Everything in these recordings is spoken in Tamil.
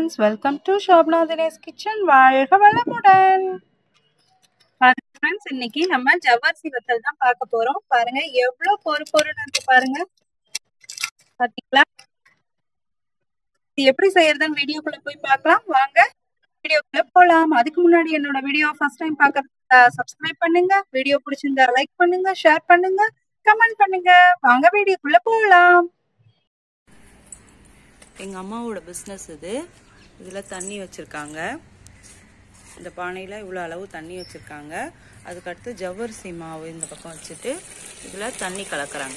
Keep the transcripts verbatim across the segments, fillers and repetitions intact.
friends, welcome to Sabudana's kitchen. வாழ்க வளமுடன். பாருங்க friends, இன்னைக்கு நம்ம ஜவ்வரிசி வத்தல் தான் பார்க்க போறோம். பாருங்க எவ்வளவு பொறு பொறுன்னு இருக்கு பாருங்க. பாத்தீங்களா? இது எப்படி செய்யறதுன்னு வீடியோக்குள்ள போய் பார்க்கலாம். வாங்க வீடியோக்குள்ள போலாம். அதுக்கு முன்னாடி என்னோட வீடியோ ஃபர்ஸ்ட் டைம் பார்க்கறதா சப்ஸ்கிரைப் பண்ணுங்க. வீடியோ பிடிச்சிருந்தா லைக் பண்ணுங்க, ஷேர் பண்ணுங்க, கமெண்ட் பண்ணுங்க. வாங்க வீடியோக்குள்ள போலாம். எங்கள் அம்மாவோட பிஸ்னஸ் இது. இதில் தண்ணி வச்சுருக்காங்க. இந்த பானையில் இவ்வளோ அளவு தண்ணி வச்சுருக்காங்க. அதுக்கடுத்து ஜவ்வரிசி மாவு இந்த பக்கம் வச்சுட்டு இதில் தண்ணி கலக்கிறாங்க.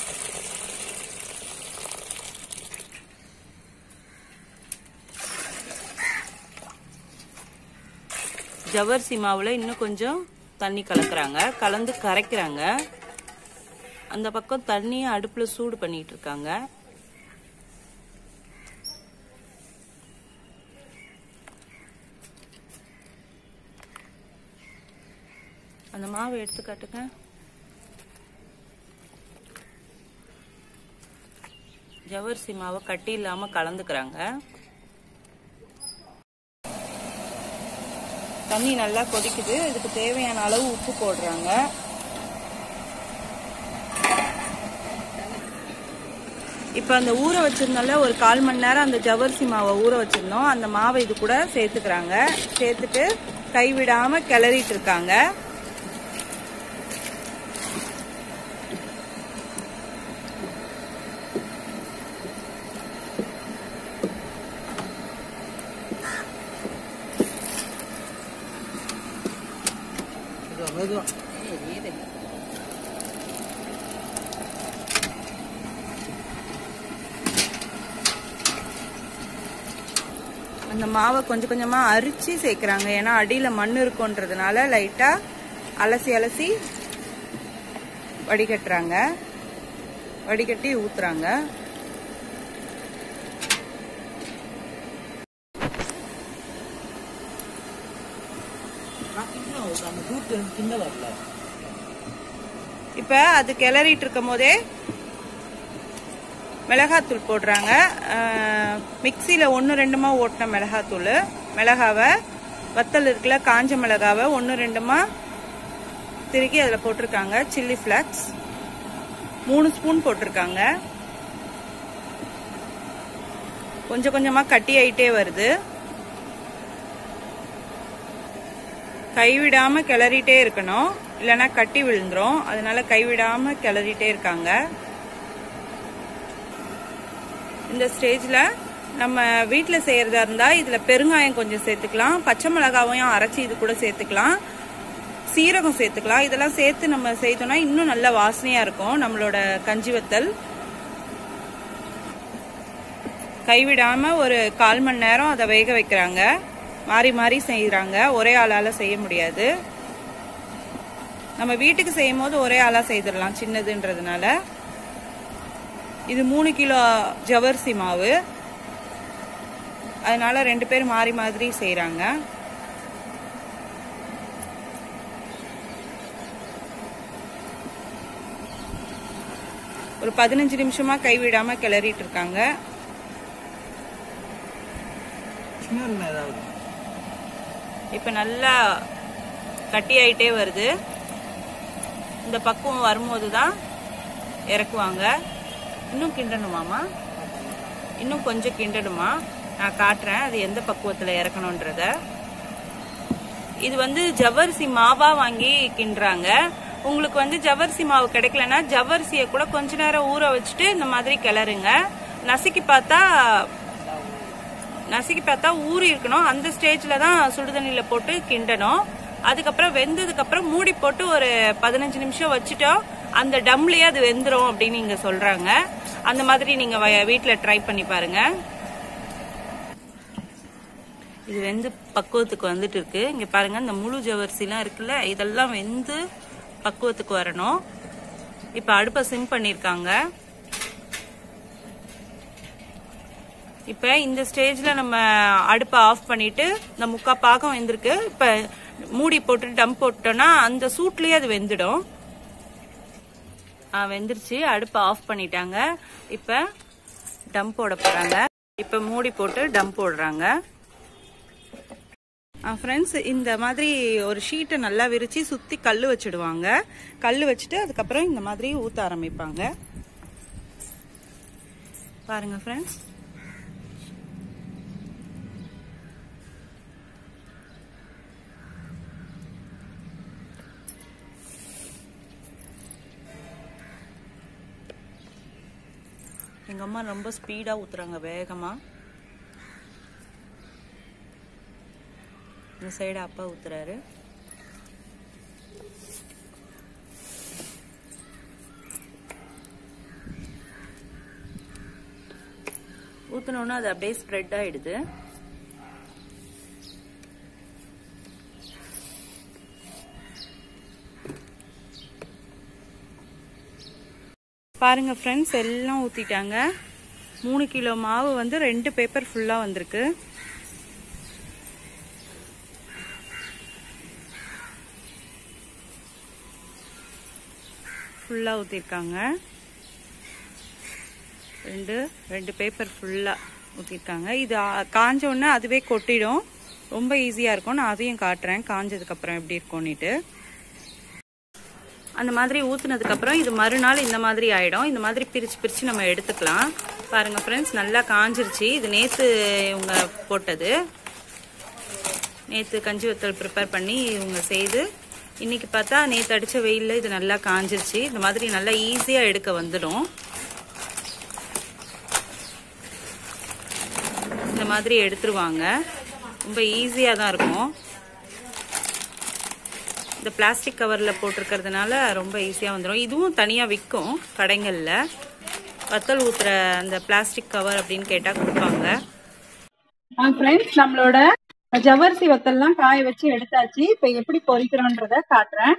ஜவ்வரிசி மாவில் இன்னும் கொஞ்சம் தண்ணி கலக்கிறாங்க, கலந்து கரைக்கிறாங்க. அந்த பக்கம் தண்ணியை அடுப்பில் சூடு பண்ணிகிட்டு இருக்காங்க. அந்த மாவு எடுத்து காட்டுங்க. ஜவ்வரிசி மாவை கட்டி இல்லாம கலந்துக்கிறாங்க. தண்ணி நல்லா கொதிக்குது. இதுக்கு தேவையான அளவு உப்பு போடுறாங்க. இப்ப அந்த ஊற வச்சிருந்தால ஒரு கால் மணி நேரம் அந்த ஜவ்வரிசி மாவை ஊற வச்சிருந்தோம். அந்த மாவை இது கூட சேர்த்துக்கிறாங்க. சேர்த்துட்டு கைவிடாம கிளறிட்டு இருக்காங்க. அந்த மாவை கொஞ்சம் கொஞ்சமா அரிச்சு சேர்க்கிறாங்க. ஏன்னா அடியில மண் இருக்குன்றதுனால லைட்டா அலசி அலசி வடிகட்டுறாங்க. வடிகட்டி ஊத்துறாங்க. இப்ப அது கிளறிட்டு இருக்கும் போதே மிளகாத்தூள் போடுறாங்க. மிக்சியில ஒன்னு ரெண்டுமா ஓட்டின மிளகாத்தூள். மிளகாவை வத்தல் இருக்குல்ல, காஞ்ச மிளகாவை ஒன்னு ரெண்டுமா திருக்கி அதுல போட்டிருக்காங்க. சில்லி ஃபிளக்ஸ் மூணு ஸ்பூன் போட்டிருக்காங்க. கொஞ்சம் கொஞ்சமா கட்டி ஆயிட்டே வருது. கைவிடாம கிளறிட்டே இருக்கணும், இல்லைன்னா கட்டி விழுந்துரும். அதனால கைவிடாம கிளறிட்டே இருக்காங்க. இந்த ஸ்டேஜ்ல நம்ம வீட்டுல செய்யறதா இருந்தா இதுல பெருங்காயம் கொஞ்சம் சேர்த்துக்கலாம். பச்சை மிளகாவையும் அரைச்சி இது கூட சேர்த்துக்கலாம். சீரகம் சேர்த்துக்கலாம். இதெல்லாம் சேர்த்து நம்ம செய்தோம்னா இன்னும் நல்ல வாசனையா இருக்கும் நம்மளோட கஞ்சி வத்தல். கைவிடாம ஒரு கால் மணி நேரம் அதை வேக வைக்கிறாங்க. மாறி மாறி செய்யறாங்க. ஒரே ஆளால செய்ய முடியாது. நம்ம வீட்டுக்கு செய்யும் போது ஒரே ஆளா செய்திடலாம், சின்னதுன்றதுனால. இது மூணு கிலோ ஜவ்வரிசி மாவு, அதனால ரெண்டு பேர் மாறி மாதிரி செய்யறாங்க. ஒரு பதினஞ்சு நிமிஷமா கைவிடாம கிளறிட்டு இருக்காங்க. இப்ப நல்லா கட்டி ஆயிட்டே வருது. இந்த பக்குவம் வரும்போதுதான் இறக்குவாங்க. இன்னும் கிண்டணுமாமா? இன்னும் கொஞ்சம் கிண்டணுமா? நான் காட்டுறேன் அது எந்த பக்குவத்துல இறக்கணும்ன்றத. இது வந்து ஜவ்வரிசி மாவா வாங்கி கிண்டுறாங்க. உங்களுக்கு வந்து ஜவ்வரிசி மாவு கிடைக்கலன்னா ஜவ்வரிசியை கூட கொஞ்ச நேரம் ஊற வச்சுட்டு இந்த மாதிரி கிளறுங்க. நசுக்கி பார்த்தா நசுக்கி பார்த்தா ஊறி இருக்கணும். அந்த ஸ்டேஜ்ல தான் சுடுதண்ணில போட்டு கிண்டணும். அதுக்கப்புறம் வெந்ததுக்கு அப்புறம் மூடி போட்டு ஒரு பதினஞ்சு நிமிஷம் வச்சுட்டோம், அந்த டம்லயே அது வெந்துரும் அப்படின்னு நீங்க சொல்றாங்க. அந்த மாதிரி நீங்க வீட்டுல ட்ரை பண்ணி பாருங்க. இது வெந்து பக்குவத்துக்கு வந்துட்டு இருக்கு. இங்க பாருங்க, இந்த முழு ஜவ்வரிசி எல்லாம் இருக்குல்ல, இதெல்லாம் வெந்து பக்குவத்துக்கு வரணும். இப்ப அடுப்பை சிம் பண்ணிருக்காங்க. இப்ப இந்த ஸ்டேஜ்ல நம்ம அடுப்பை ஆஃப் பண்ணிட்டு, இந்த முக்கா பாகம் வெந்திருக்கு. இப்ப மூடி போட்டு டம் போட்டோம்னா அந்த சூட்லயே அது வெந்துடும். வெந்துருச்சு. அடுப்பை ஆஃப் பண்ணிட்டாங்க. இப்ப டம் போட போறாங்க. இப்போ மூடி போட்டு டம் போடுறாங்க. ஃப்ரெண்ட்ஸ், இந்த மாதிரி ஒரு ஷீட்டை நல்லா விரிச்சு சுற்றி கல் வச்சுடுவாங்க. கல் வச்சுட்டு அதுக்கப்புறம் இந்த மாதிரி ஊற்ற ஆரம்பிப்பாங்க. பாருங்க ஃப்ரெண்ட்ஸ், எங்கள் அம்மா ரொம்ப ஸ்பீடாக ஊற்றுறாங்க, வேகமாக. இந்த சைடு அப்பா ஊற்றுறாரு. ஊற்றினோன்னா அது அப்படியே ஸ்ப்ரெட் ஆகிடுது. பாருங்க ஃப்ரெண்ட்ஸ், எல்லாம் ஊற்றிட்டாங்க. மூணு கிலோ மாவு வந்து ரெண்டு பேப்பர் ஃபுல்லாக வந்திருக்கு. ஃபுல்லாக ஊற்றிருக்காங்க. ரெண்டு ரெண்டு பேப்பர் ஃபுல்லாக ஊற்றிருக்காங்க. இது காஞ்ச உடனே அதுவே கொட்டிடும். ரொம்ப ஈஸியாக இருக்கும். நான் அதையும் காட்டுறேன் காஞ்சதுக்கப்புறம் எப்படி இருக்கும்னுட்டு. அந்த மாதிரி ஊற்றுனதுக்கப்புறம் இது மறுநாள் இந்த மாதிரி ஆகிடும். இந்த மாதிரி பிரித்து பிரித்து நம்ம எடுத்துக்கலாம். பாருங்கள் ஃப்ரெண்ட்ஸ், நல்லா காஞ்சிருச்சு. இது நேற்று இவங்க போட்டது. நேற்று கஞ்சி வத்தல் ப்ரிப்பேர் பண்ணி இவங்க செய்து இன்றைக்கி பார்த்தா நேற்று அடித்த வெயிலில் இது நல்லா காஞ்சிருச்சு. இந்த மாதிரி நல்லா ஈஸியாக எடுக்க வந்துடும். இந்த மாதிரி எடுத்துருவாங்க. ரொம்ப ஈஸியாக தான் இருக்கும். இந்த பிளாஸ்டிக் கவரில் போட்டிருக்கிறதுனால ரொம்ப ஈஸியாக வந்துடும். இதுவும் தனியாக விற்கும் கடைகளில். வத்தல் ஊற்றுற அந்த பிளாஸ்டிக் கவர் அப்படின்னு கேட்டால் கொடுப்பாங்க. ஃப்ரெண்ட்ஸ், நம்மளோட ஜவ்வரிசி வத்தல்லாம் காய வச்சு எடுத்தாச்சு. இப்போ எப்படி பொரிக்கிறோன்றத காட்டுறேன்.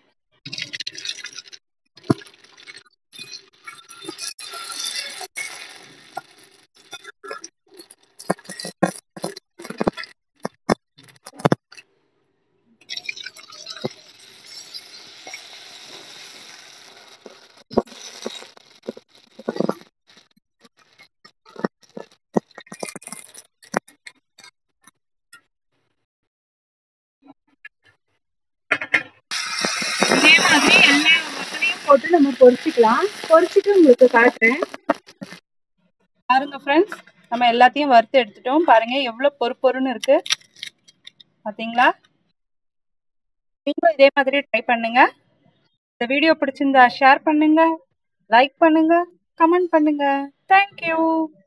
இதே மாதிரி எல்லா வத்தலையும் போட்டு நம்ம பொரிச்சுக்கலாம். பொரிச்சுட்டு உங்களுக்கு காட்டுறேன். பாருங்க ஃப்ரெண்ட்ஸ், நம்ம எல்லாத்தையும் வறுத்து எடுத்துட்டோம். பாருங்க எவ்வளோ பொறு பொறுன்னு இருக்கு. பார்த்தீங்களா? நீங்களும் இதே மாதிரி ட்ரை பண்ணுங்க. இந்த வீடியோ பிடிச்சிருந்தா ஷேர் பண்ணுங்க, லைக் பண்ணுங்க, கமெண்ட் பண்ணுங்க. தேங்க்யூ.